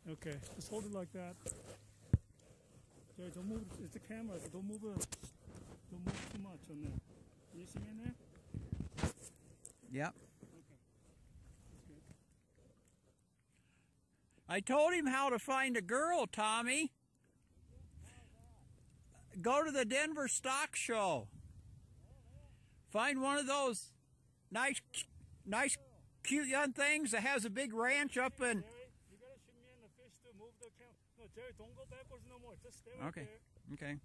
Okay, just hold it like that. Jerry, don't move. It's the camera. So don't move it. Don't move too much on there. You see me in there? Yep. Okay. That's good. I told him how to find a girl, Tommy. Go to the Denver Stock Show. Find one of those nice, cute young things that has a big ranch up in. Jerry, you gotta shoot me in the fish to move the camera. No, Jerry, don't go backwards no more. Just stay right there. Okay.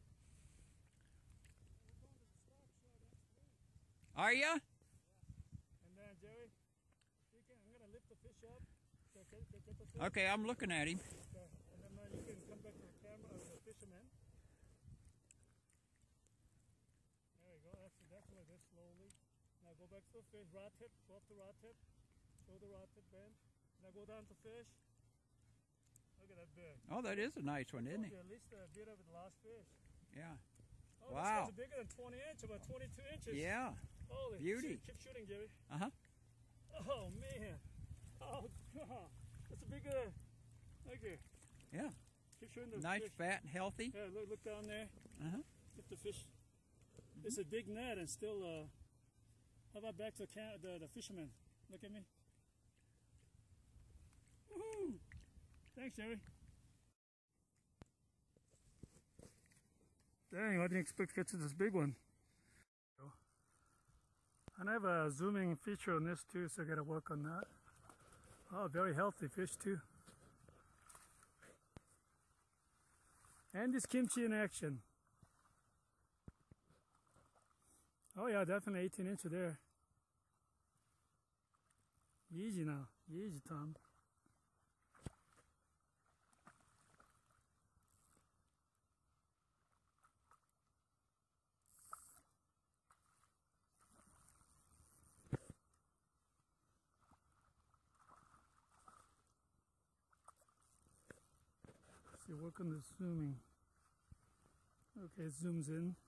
Are ya? Yeah. And then, Jerry, I'm gonna lift the fish up. Get the fish. Okay, I'm looking at him. Okay. And then you can come back to the camera of the fisherman. There you go. That's like this slowly. Now go back to the fish. Rod tip. Go up the rod tip. Show the rod tip bend. Now go down to fish. Look at that big. Oh, that is a nice one, isn't it? At least a bit of the last fish. Yeah. Oh, Wow. This one's bigger than 20 inches, about 22 inches. Yeah. Holy Beauty. Keep shooting, Jerry. Uh-huh. Oh, man. Oh, God. That's a bigger. Okay. Yeah. Keep shooting the Nice, fish. fat, and healthy. Yeah, look down there. Uh-huh. Get the fish. It's a big net and still, how about back to the fisherman? Look at me. Woohoo! Thanks, Jerry. Dang, I didn't expect to get to this big one. And I have a zooming feature on this too, so I gotta work on that. Oh, very healthy fish too. And this kimchi in action. Oh yeah, definitely 18 inches there. Easy now, easy, Tom. See, work on the zooming. Okay, it zooms in.